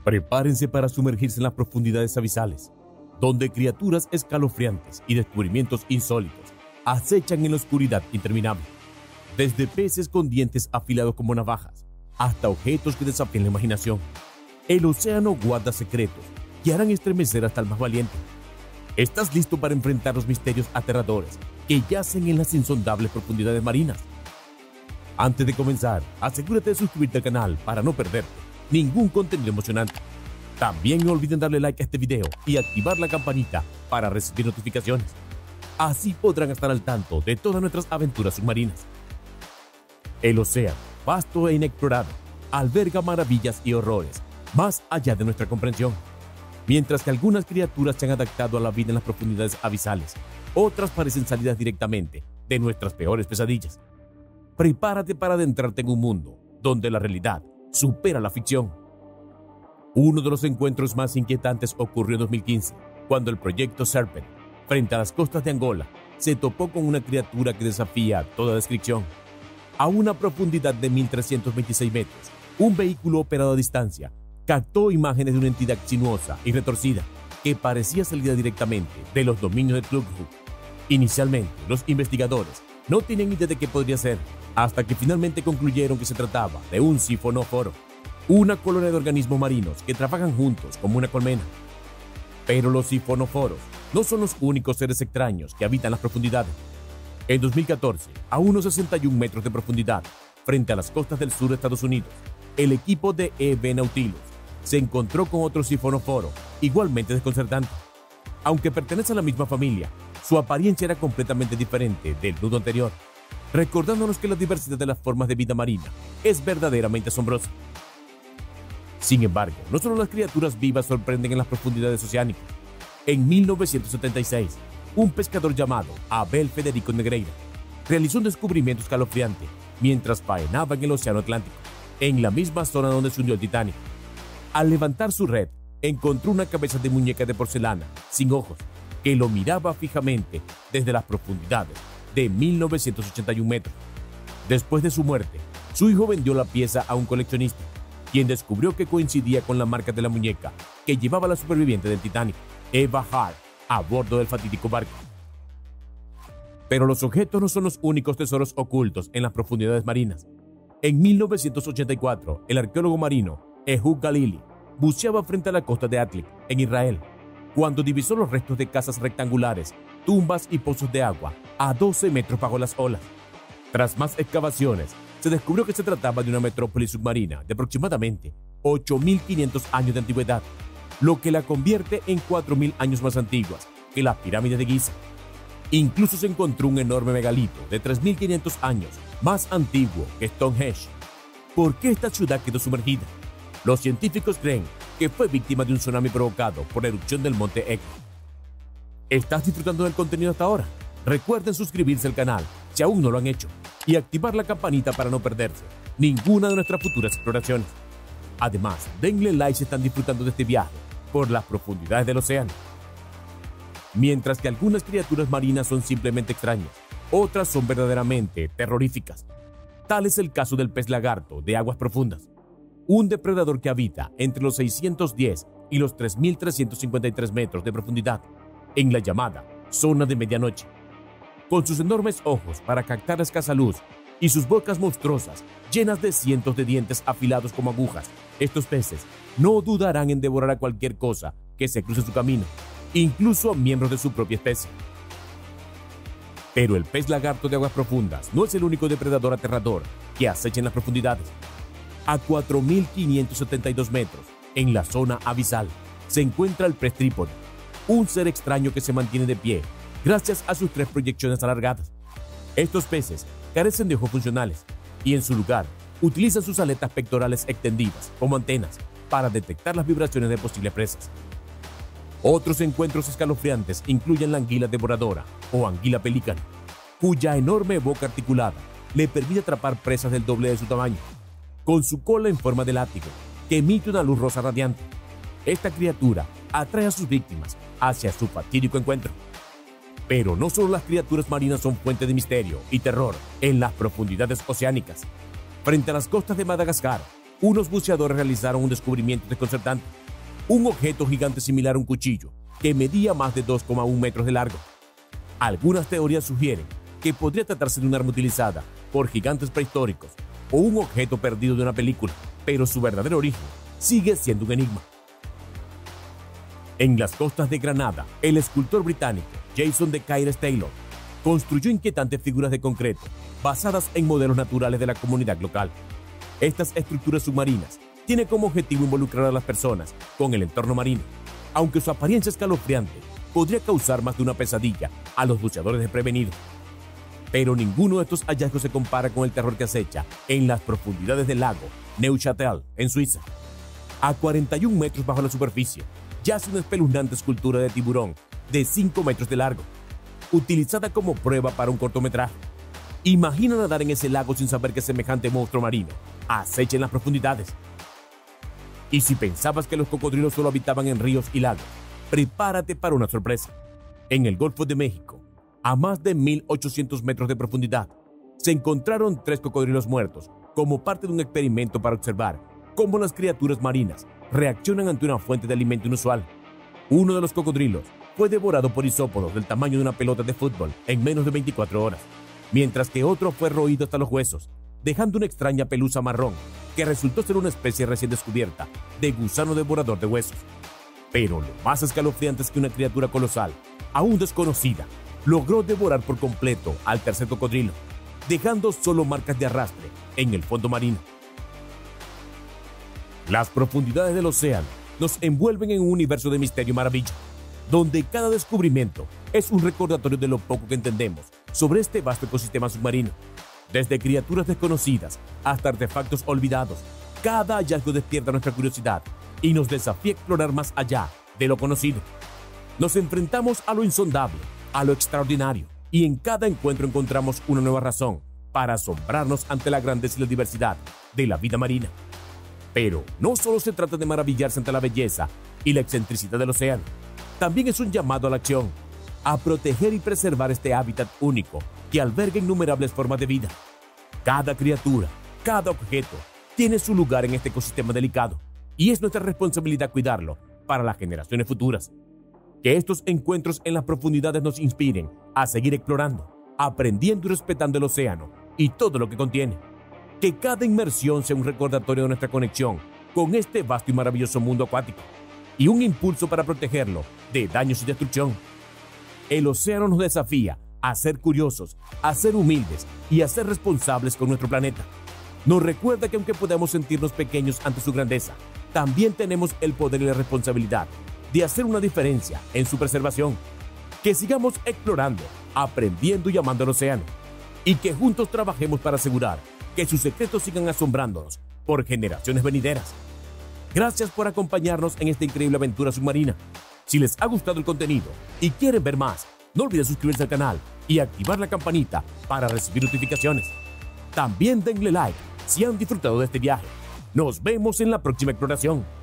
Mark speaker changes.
Speaker 1: Prepárense para sumergirse en las profundidades abisales, donde criaturas escalofriantes y descubrimientos insólitos acechan en la oscuridad interminable. Desde peces con dientes afilados como navajas, hasta objetos que desafían la imaginación. El océano guarda secretos que harán estremecer hasta el más valiente. ¿Estás listo para enfrentar los misterios aterradores que yacen en las insondables profundidades marinas? Antes de comenzar, asegúrate de suscribirte al canal para no perderte ningún contenido emocionante. También no olviden darle like a este video y activar la campanita para recibir notificaciones. Así podrán estar al tanto de todas nuestras aventuras submarinas. El océano, vasto e inexplorado, alberga maravillas y horrores más allá de nuestra comprensión. Mientras que algunas criaturas se han adaptado a la vida en las profundidades abisales, otras parecen salidas directamente de nuestras peores pesadillas. Prepárate para adentrarte en un mundo donde la realidad supera la ficción. Uno de los encuentros más inquietantes ocurrió en 2015, cuando el proyecto Serpent, frente a las costas de Angola, se topó con una criatura que desafía toda descripción. A una profundidad de 1.326 metros, un vehículo operado a distancia captó imágenes de una entidad sinuosa y retorcida que parecía salida directamente de los dominios de Klukhu. Inicialmente, los investigadores no tenían idea de qué podría ser, hasta que finalmente concluyeron que se trataba de un sifonóforo, una colonia de organismos marinos que trabajan juntos como una colmena. Pero los sifonóforos no son los únicos seres extraños que habitan las profundidades. En 2014, a unos 61 metros de profundidad, frente a las costas del sur de Estados Unidos, el equipo de EV Nautilus se encontró con otro sifonóforo igualmente desconcertante. Aunque pertenece a la misma familia, su apariencia era completamente diferente del nudo anterior, recordándonos que la diversidad de las formas de vida marina es verdaderamente asombrosa. Sin embargo, no solo las criaturas vivas sorprenden en las profundidades oceánicas. En 1976, un pescador llamado Abel Federico Negreira realizó un descubrimiento escalofriante mientras faenaba en el Océano Atlántico, en la misma zona donde se hundió el Titanic. Al levantar su red, encontró una cabeza de muñeca de porcelana, sin ojos, que lo miraba fijamente desde las profundidades de 1981 metros. Después de su muerte, su hijo vendió la pieza a un coleccionista, quien descubrió que coincidía con la marca de la muñeca que llevaba la superviviente del Titanic, Eva Hart, a bordo del fatídico barco. Pero los objetos no son los únicos tesoros ocultos en las profundidades marinas. En 1984, el arqueólogo marino Ehud Galili buceaba frente a la costa de Atlik, en Israel, cuando divisó los restos de casas rectangulares, tumbas y pozos de agua a 12 metros bajo las olas. Tras más excavaciones, se descubrió que se trataba de una metrópoli submarina de aproximadamente 8.500 años de antigüedad, lo que la convierte en 4.000 años más antiguas que las pirámides de Giza. Incluso se encontró un enorme megalito de 3.500 años, más antiguo que Stonehenge. ¿Por qué esta ciudad quedó sumergida? Los científicos creen que fue víctima de un tsunami provocado por la erupción del monte Etna. ¿Estás disfrutando del contenido hasta ahora? Recuerden suscribirse al canal si aún no lo han hecho y activar la campanita para no perderse ninguna de nuestras futuras exploraciones. Además, denle like si están disfrutando de este viaje por las profundidades del océano. Mientras que algunas criaturas marinas son simplemente extrañas, otras son verdaderamente terroríficas. Tal es el caso del pez lagarto de aguas profundas, un depredador que habita entre los 610 y los 3.353 metros de profundidad, en la llamada zona de medianoche. Con sus enormes ojos para captar la escasa luz y sus bocas monstruosas llenas de cientos de dientes afilados como agujas, estos peces no dudarán en devorar a cualquier cosa que se cruce en su camino, incluso a miembros de su propia especie. Pero el pez lagarto de aguas profundas no es el único depredador aterrador que acecha en las profundidades. A 4.572 metros, en la zona abisal, se encuentra el pez trípode, un ser extraño que se mantiene de pie gracias a sus 3 proyecciones alargadas. Estos peces carecen de ojos funcionales y en su lugar utilizan sus aletas pectorales extendidas como antenas para detectar las vibraciones de posibles presas. Otros encuentros escalofriantes incluyen la anguila devoradora o anguila pelícana, cuya enorme boca articulada le permite atrapar presas del doble de su tamaño, con su cola en forma de látigo que emite una luz rosa radiante. Esta criatura atrae a sus víctimas hacia su fatídico encuentro. Pero no solo las criaturas marinas son fuente de misterio y terror en las profundidades oceánicas. Frente a las costas de Madagascar, unos buceadores realizaron un descubrimiento desconcertante. Un objeto gigante similar a un cuchillo, que medía más de 2,1 metros de largo. Algunas teorías sugieren que podría tratarse de un arma utilizada por gigantes prehistóricos o un objeto perdido de una película, pero su verdadero origen sigue siendo un enigma. En las costas de Granada, el escultor británico Jason de Caires Taylor construyó inquietantes figuras de concreto basadas en modelos naturales de la comunidad local. Estas estructuras submarinas tienen como objetivo involucrar a las personas con el entorno marino, aunque su apariencia escalofriante podría causar más de una pesadilla a los buceadores desprevenidos. Pero ninguno de estos hallazgos se compara con el terror que acecha en las profundidades del lago Neuchâtel, en Suiza. A 41 metros bajo la superficie, yace una espeluznante escultura de tiburón de 5 metros de largo, utilizada como prueba para un cortometraje. Imagina nadar en ese lago sin saber que semejante monstruo marino acecha en las profundidades. Y si pensabas que los cocodrilos solo habitaban en ríos y lagos, prepárate para una sorpresa. En el Golfo de México, a más de 1.800 metros de profundidad, se encontraron 3 cocodrilos muertos como parte de un experimento para observar cómo las criaturas marinas reaccionan ante una fuente de alimento inusual. Uno de los cocodrilos fue devorado por isópodos del tamaño de una pelota de fútbol en menos de 24 horas, mientras que otro fue roído hasta los huesos, dejando una extraña pelusa marrón que resultó ser una especie recién descubierta de gusano devorador de huesos. Pero lo más escalofriante es que una criatura colosal, aún desconocida, logró devorar por completo al tercer cocodrilo, dejando solo marcas de arrastre en el fondo marino. Las profundidades del océano nos envuelven en un universo de misterio y maravilla, donde cada descubrimiento es un recordatorio de lo poco que entendemos sobre este vasto ecosistema submarino. Desde criaturas desconocidas hasta artefactos olvidados, cada hallazgo despierta nuestra curiosidad y nos desafía a explorar más allá de lo conocido. Nos enfrentamos a lo insondable, a lo extraordinario, y en cada encuentro encontramos una nueva razón para asombrarnos ante la grandeza y la diversidad de la vida marina. Pero no solo se trata de maravillarse ante la belleza y la excentricidad del océano, también es un llamado a la acción, a proteger y preservar este hábitat único que alberga innumerables formas de vida. Cada criatura, cada objeto, tiene su lugar en este ecosistema delicado, y es nuestra responsabilidad cuidarlo para las generaciones futuras. Que estos encuentros en las profundidades nos inspiren a seguir explorando, aprendiendo y respetando el océano y todo lo que contiene. Que cada inmersión sea un recordatorio de nuestra conexión con este vasto y maravilloso mundo acuático y un impulso para protegerlo de daños y destrucción. El océano nos desafía a ser curiosos, a ser humildes y a ser responsables con nuestro planeta. Nos recuerda que aunque podamos sentirnos pequeños ante su grandeza, también tenemos el poder y la responsabilidad de hacer una diferencia en su preservación. Que sigamos explorando, aprendiendo y amando el océano, y que juntos trabajemos para asegurar que sus secretos sigan asombrándonos por generaciones venideras. Gracias por acompañarnos en esta increíble aventura submarina. Si les ha gustado el contenido y quieren ver más, no olviden suscribirse al canal y activar la campanita para recibir notificaciones. También denle like si han disfrutado de este viaje. Nos vemos en la próxima exploración.